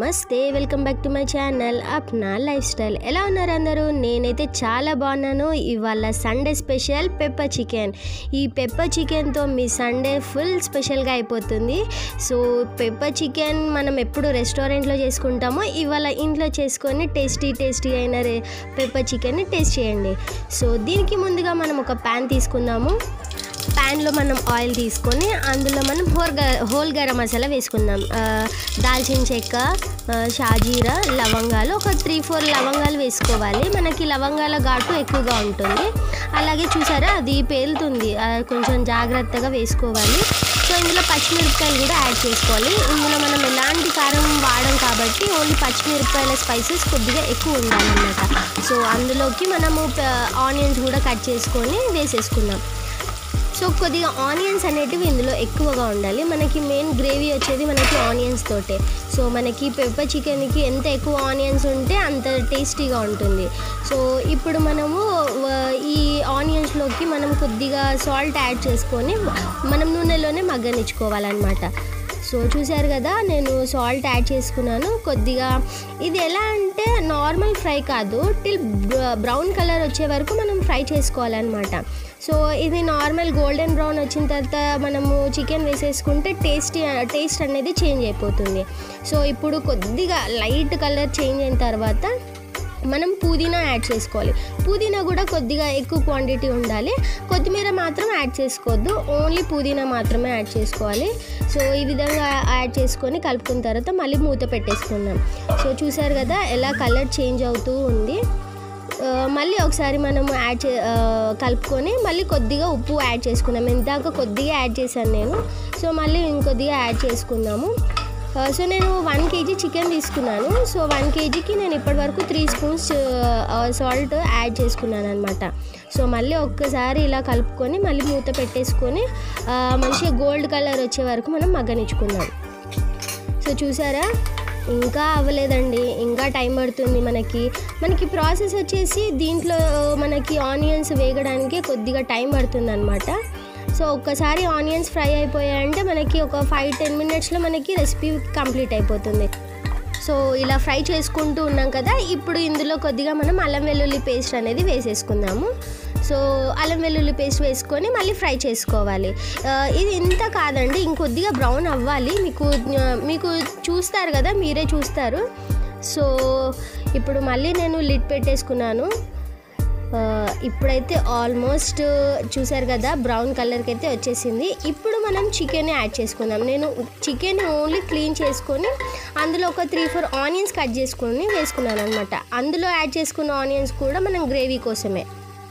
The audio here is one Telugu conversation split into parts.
నమస్తే, welcome back to my channel Apna life style. ఎలా ఉన్నారు అందరూ? నేనైతే చాలా బాగున్నాను. ఇవాళ సండే స్పెషల్ పెప్పర్ చికెన్. ఈ పెప్పర్ చికెన్తో మీ సండే ఫుల్ స్పెషల్గా అయిపోతుంది. సో పెప్పర్ చికెన్ మనం ఎప్పుడు రెస్టారెంట్లో చేసుకుంటామో ఇవాళ ఇంట్లో చేసుకొని టేస్టీ అయిన పెప్పర్ చికెన్ని టేస్ట్ చేయండి. సో దీనికి ముందుగా మనం ఒక ప్యాన్ తీసుకుందాము. ప్యాన్లో మనం ఆయిల్ తీసుకొని అందులో మనం హోల్ గరం మసాలా వేసుకుందాం. దాల్చిన చెక్క, షాజీరా, లవంగాలు ఒక 3-4 లవంగాలు వేసుకోవాలి. మనకి లవంగాల ఘాటు ఎక్కువగా ఉంటుంది. అలాగే చూసారా అది పేలుతుంది, కొంచెం జాగ్రత్తగా వేసుకోవాలి. సో ఇందులో పచ్చిమిరపకాయలు కూడా యాడ్ చేసుకోవాలి. ఇందులో మనం ఎలాంటి కారం వాడం కాబట్టి ఓన్లీ పచ్చిమిరపకాయల స్పైసెస్ కొద్దిగా ఎక్కువ ఉండాలన్నమాట. సో అందులోకి మనము ఆనియన్స్ కూడా కట్ చేసుకొని వేసేసుకుందాం. సో కొద్దిగా ఆనియన్స్ అనేటివి ఇందులో ఎక్కువగా ఉండాలి. మనకి మెయిన్ గ్రేవీ వచ్చేది మనకి ఆనియన్స్ తోటే. సో మనకి పెప్పర్ చికెన్కి ఎంత ఎక్కువ ఆనియన్స్ ఉంటే అంత టేస్టీగా ఉంటుంది. సో ఇప్పుడు మనము ఈ ఆనియన్స్లోకి మనం కొద్దిగా సాల్ట్ యాడ్ చేసుకొని మనం నూనెలోనే మగ్గనిచ్చుకోవాలన్నమాట. సో చూసారు కదా, నేను సాల్ట్ యాడ్ చేసుకున్నాను కొద్దిగా. ఇది ఎలా అంటే నార్మల్ ఫ్రై కాదు, టిల్ బ్రౌన్ కలర్ వచ్చే వరకు మనం ఫ్రై చేసుకోవాలన్నమాట. సో ఇది నార్మల్ గోల్డెన్ బ్రౌన్ వచ్చిన తర్వాత మనము చికెన్ వేసేసుకుంటే టేస్ట్ అనేది చేంజ్ అయిపోతుంది. సో ఇప్పుడు కొద్దిగా లైట్ కలర్ చేంజ్ అయిన తర్వాత మనం పుదీనా యాడ్ చేసుకోవాలి. పుదీనా కూడా కొద్దిగా ఎక్కువ క్వాంటిటీ ఉండాలి. కొత్తిమీర మాత్రం యాడ్ చేసుకోవద్దు, ఓన్లీ పుదీనా మాత్రమే యాడ్ చేసుకోవాలి. సో ఈ విధంగా యాడ్ చేసుకొని కలుపుకున్న తర్వాత మళ్ళీ మూత పెట్టేసుకుందాం. సో చూసారు కదా ఎలా కలర్ చేంజ్ అవుతూ ఉంది. మళ్ళీ ఒకసారి మనము కలుపుకొని మళ్ళీ కొద్దిగా ఉప్పు యాడ్ చేసుకున్నాం. ఇందాక కొద్దిగా యాడ్ చేశాను నేను. సో మళ్ళీ ఇంకొద్దిగా యాడ్ చేసుకుందాము. సో నేను 1 kg చికెన్ తీసుకున్నాను. సో 1 kgకి నేను ఇప్పటివరకు 3 స్పూన్స్ సాల్ట్ యాడ్ చేసుకున్నాను అనమాట. సో మళ్ళీ ఒక్కసారి ఇలా కలుపుకొని మళ్ళీ మూత పెట్టేసుకొని మంచిగా గోల్డ్ కలర్ వచ్చే వరకు మనం మగ్గనిచ్చుకుందాం. సో చూసారా, ఇంకా అవ్వలేదండి, ఇంకా టైం పడుతుంది. మనకి ప్రాసెస్ వచ్చేసి దీంట్లో మనకి ఆనియన్స్ వేగడానికి కొద్దిగా టైం పడుతుంది అనమాట. సో ఒక్కసారి ఆనియన్స్ ఫ్రై అయిపోయాయంటే మనకి ఒక 5-10 మినిట్స్లో మనకి రెసిపీ కంప్లీట్ అయిపోతుంది. సో ఇలా ఫ్రై చేసుకుంటూ ఉన్నాం కదా, ఇప్పుడు ఇందులో కొద్దిగా మనం అల్లం వెల్లుల్లి పేస్ట్ అనేది వేసేసుకుందాము. సో అల్లం వెల్లుల్లి పేస్ట్ వేసుకొని మళ్ళీ ఫ్రై చేసుకోవాలి. ఇది ఇంత కాదండి, ఇంకొద్దిగా బ్రౌన్ అవ్వాలి. మీకు చూస్తారు కదా, మీరే చూస్తారు. సో ఇప్పుడు మళ్ళీ నేను లిడ్ పెట్టేసుకున్నాను. ఇప్పుడైతే ఆల్మోస్ట్ చూసారు కదా బ్రౌన్ కలర్కి అయితే వచ్చేసింది. ఇప్పుడు మనం చికెన్ యాడ్ చేసుకుందాం. నేను చికెన్ ఓన్లీ క్లీన్ చేసుకొని అందులో ఒక 3-4 ఆనియన్స్ కట్ చేసుకొని వేసుకున్నాను అనమాట. అందులో యాడ్ చేసుకున్న ఆనియన్స్ కూడా మనం గ్రేవీ కోసమే.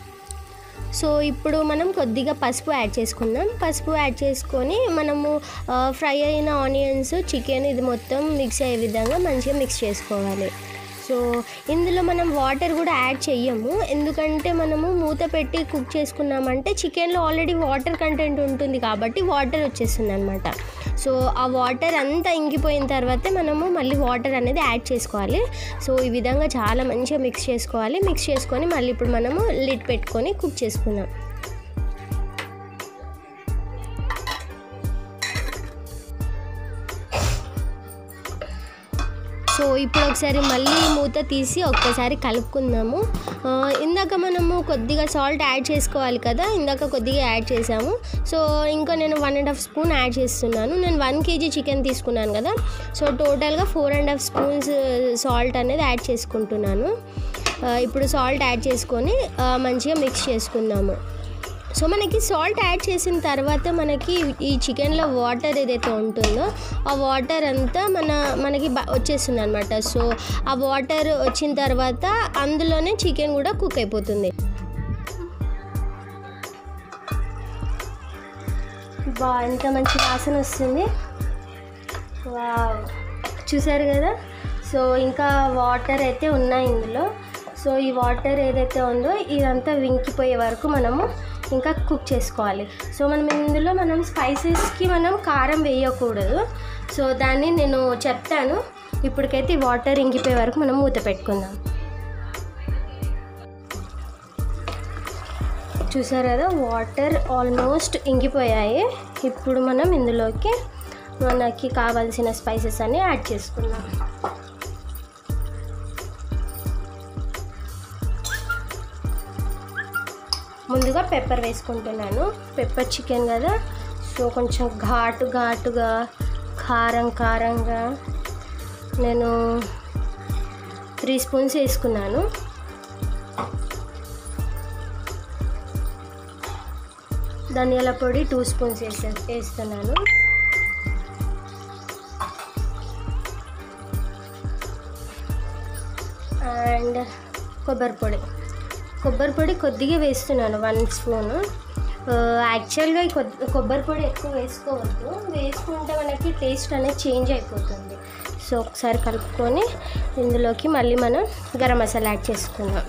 సో ఇప్పుడు మనం కొద్దిగా పసుపు యాడ్ చేసుకుందాం. పసుపు యాడ్ చేసుకొని మనము ఫ్రై అయిన ఆనియన్స్, చికెన్ ఇది మొత్తం మిక్స్ అయ్యే విధంగా మంచిగా మిక్స్ చేసుకోవాలి. సో ఇందులో మనం వాటర్ కూడా యాడ్ చెయ్యము, ఎందుకంటే మనము మూత పెట్టి కుక్ చేసుకున్నామంటే చికెన్లో ఆల్రెడీ వాటర్ కంటెంట్ ఉంటుంది కాబట్టి వాటర్ వచ్చేస్తుంది అనమాట. సో ఆ వాటర్ అంతా ఇంకిపోయిన తర్వాత మనము మళ్ళీ వాటర్ అనేది యాడ్ చేసుకోవాలి. సో ఈ విధంగా చాలా మంచిగా మిక్స్ చేసుకోవాలి. మిక్స్ చేసుకొని మళ్ళీ ఇప్పుడు మనము లిడ్ పెట్టుకొని కుక్ చేసుకుందాం. సో ఇప్పుడు ఒకసారి మళ్ళీ మూత తీసి ఒక్కసారి కలుపుకుందాము. ఇందాక మనము కొద్దిగా సాల్ట్ యాడ్ చేసుకోవాలి కదా, ఇందాక కొద్దిగా యాడ్ చేసాము. సో ఇంకా నేను 1.5 స్పూన్ యాడ్ చేస్తున్నాను. నేను 1 kg చికెన్ తీసుకున్నాను కదా, సో టోటల్గా 4.5 స్పూన్స్ సాల్ట్ అనేది యాడ్ చేసుకుంటున్నాను. ఇప్పుడు సాల్ట్ యాడ్ చేసుకొని మంచిగా మిక్స్ చేసుకుందాము. సో మనకి సాల్ట్ యాడ్ చేసిన తర్వాత మనకి ఈ చికెన్లో వాటర్ ఏదైతే ఉంటుందో ఆ వాటర్ అంతా మనకి వచ్చేస్తుంది అనమాట. సో ఆ వాటర్ వచ్చిన తర్వాత అందులోనే చికెన్ కూడా కుక్ అయిపోతుంది. ఎంత మంచి వాసన వస్తుంది. వావ్, చూసారు కదా. సో ఇంకా వాటర్ అయితే ఉన్నాయి ఇందులో. సో ఈ వాటర్ ఏదైతే ఉందో ఇదంతా వింకిపోయే వరకు మనము ఇంకా కుక్ చేసుకోవాలి. సో ఇందులో మనం స్పైసెస్కి మనం కారం వేయకూడదు. సో దాన్ని నేను చెప్తాను. ఇప్పటికైతే ఈ వాటర్ ఇంకిపోయే వరకు మనం మూత పెట్టుకుందాం. చూసారు కదా, వాటర్ ఆల్మోస్ట్ ఇంకిపోయాయి. ఇప్పుడు మనం ఇందులోకి మనకి కావాల్సిన స్పైసెస్ అన్నీ యాడ్ చేసుకుందాం. ముందుగా పెప్పర్ వేసుకుంటున్నాను. పెప్పర్ చికెన్ కదా, సో కొంచెం ఘాటుగా కారంగా నేను 3 స్పూన్స్ వేసుకున్నాను. ధనియాల పొడి 2 స్పూన్స్ వేస్తున్నాను. అండ్ కొబ్బరి పొడి కొద్దిగా వేస్తున్నాను, 1 స్పూను. యాక్చువల్గా ఈ కొబ్బరి పొడి ఎక్కువ వేసుకోవద్దు, వేసుకుంటే మనకి టేస్ట్ అనేది చేంజ్ అయిపోతుంది. సో ఒకసారి కలుపుకొని ఇందులోకి మళ్ళీ మనం గరం మసాలా యాడ్ చేసుకుందాం.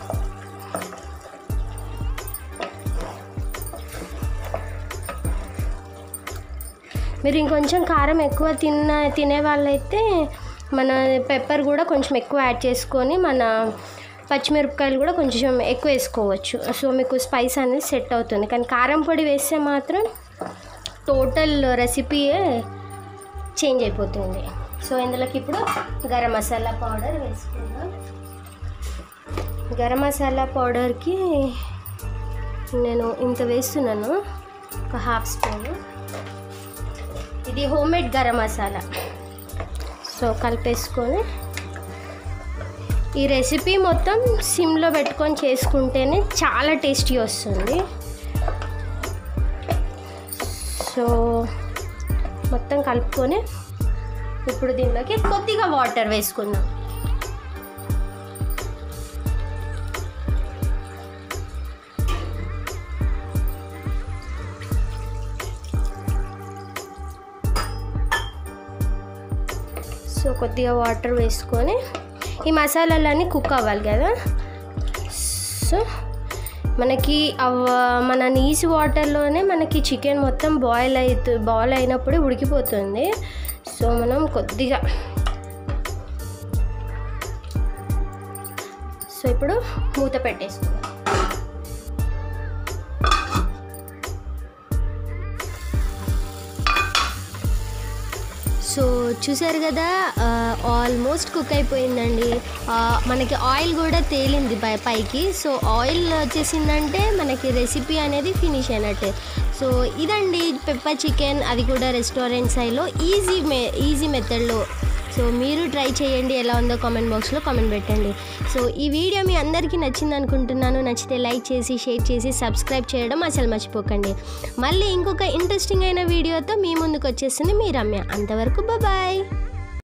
మీరు ఇంకొంచెం కారం ఎక్కువ తినే వాళ్ళైతే మన పెప్పర్ కూడా కొంచెం ఎక్కువ యాడ్ చేసుకొని మన పచ్చిమిరపకాయలు కూడా కొంచెం ఎక్కువ వేసుకోవచ్చు. సో మీకు స్పైస్ అనేది సెట్ అవుతుంది. కానీ కారం పొడి వేస్తే మాత్రం టోటల్ రెసిపీయే చేంజ్ అయిపోతుంది. సో ఇందులోకి ఇప్పుడు గరం మసాలా పౌడర్ వేసుకుందాం. గరం మసాలా పౌడర్కి నేను ఇంత వేస్తున్నాను, ఒక 1/2 స్పూను. ఇది హోమ్మేడ్ గరం మసాలా. సో కలిపేసుకొని ఈ రెసిపీ మొత్తం సిమ్లో పెట్టుకొని చేసుకుంటేనే చాలా టేస్టీ వస్తుంది. సో మొత్తం కలుపుకొని ఇప్పుడు దీనిలోకి కొద్దిగా వాటర్ వేసుకుందాం. సో కొద్దిగా వాటర్ వేసుకొని ఈ మసాలాలన్నీ కుక్ అవ్వాలి కదా. సో మనకి మన నీసు వాటర్లోనే మనకి చికెన్ మొత్తం బాయిల్ అయినప్పుడు ఉడికిపోతుంది. సో మనం కొద్దిగా సో ఇప్పుడు మూత పెట్టేసుకుందాం. సో చూసారు కదా, ఆల్మోస్ట్ కుక్ అయిపోయిందండి. మనకి ఆయిల్ కూడా తేలింది పైకి. సో ఆయిల్ వచ్చేసిందంటే మనకి రెసిపీ అనేది ఫినిష్ అయినట్టే. సో ఇదండి పెప్పర్ చికెన్, అది కూడా రెస్టారెంట్ స్టైల్లో ఈజీ మెథడ్లో. సో మీరు ట్రై చేయండి, ఎలా ఉందో కామెంట్ బాక్స్లో కామెంట్ పెట్టండి. సో ఈ వీడియో మీ అందరికీ నచ్చింది అనుకుంటున్నాను. నచ్చితే లైక్ చేసి, షేర్ చేసి, సబ్స్క్రైబ్ చేయడం అసలు మర్చిపోకండి. మళ్ళీ ఇంకొక ఇంట్రెస్టింగ్ అయిన వీడియోతో మీ ముందుకు వచ్చేస్తుంది మీ రమ్య. అంతవరకు బాయ్.